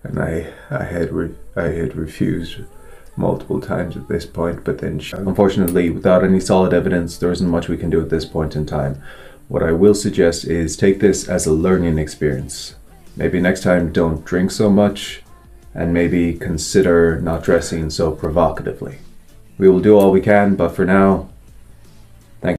and I had refused multiple times at this point, but then unfortunately, without any solid evidence, there isn't much we can do at this point in time. What I will suggest is take this as a learning experience. Maybe next time don't drink so much, and maybe consider not dressing so provocatively. We will do all we can, but for now,